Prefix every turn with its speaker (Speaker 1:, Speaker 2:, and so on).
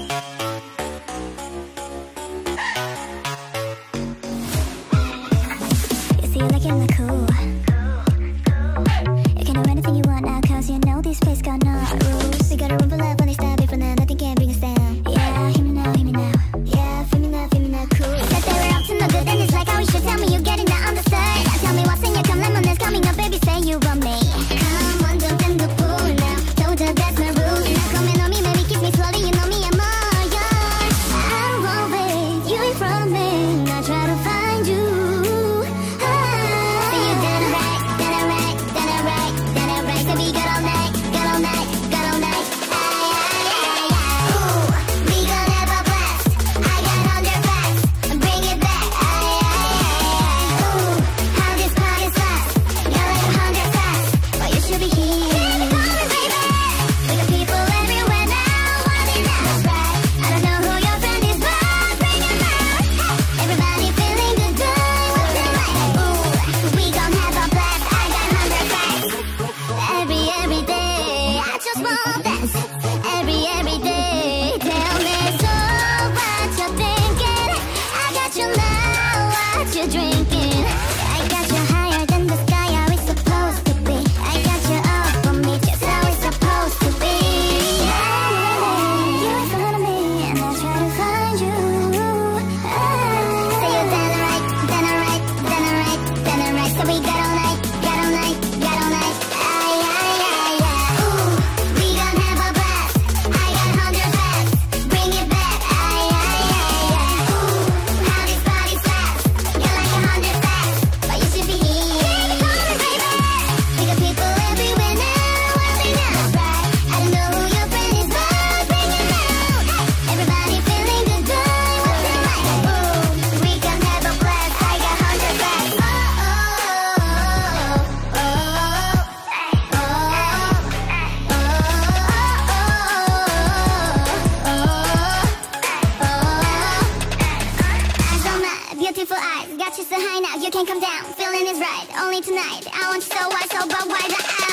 Speaker 1: You see, like you're not cool. You can do anything you want now, cause you know this place got no rules. We got a room for love, only style different and nothing can bring us down. Yeah, hear me now, hear me now. Yeah, feel me now, cool. Said they were up to no good and it's like how we should. Tell me you getting that understood. Tell me what's in your cup, lemonade coming up, baby, say you want me. Come on, jump in the pool now. Told you that's my rules. Now come and on me, maybe kiss me slowly, you know me, I'm all yours. I won't wait, you in front of me, I try to find you. See you done alright, so we got all night, got all night, got all night. Ooh, we gon' have a blast. I got 100 facts, bring it back. Ooh, how this party's fast. Got like 100 facts, but you should be here. Baby, baby. We got people everywhere now, wanting now. That's right. I don't know who your friend is, but bring it back. Everybody feeling good, what's it like? Ooh, we gon' have a blast. I got 100 facts. Every day, I just want this. Every day, tell me so what you're thinking. I got you now, what you drinking. I got you higher than the sky, how it's supposed to be. I got you up for me, just how it's supposed to be. You in front of me, and I try to find you. Say you're done alright, done alright, done alright, done alright. So we got all night, got all night, got all night. Ooh, we gon' have a blast. I got 100 facts, bring it back. Ooh, how this party's fast. Got like 100 facts, but you should be here. Baby, we got people everywhere now, wanting now. That's right. I don't know who your friend is, but bring it down. Everybody feeling good, what's it like? Ooh, we gon' have a blast. I got 100 facts. Eyes on my beautiful eyes, got you so high now, you can't come down. Feeling is right, only tonight. I want you so wide, so but why the eyes?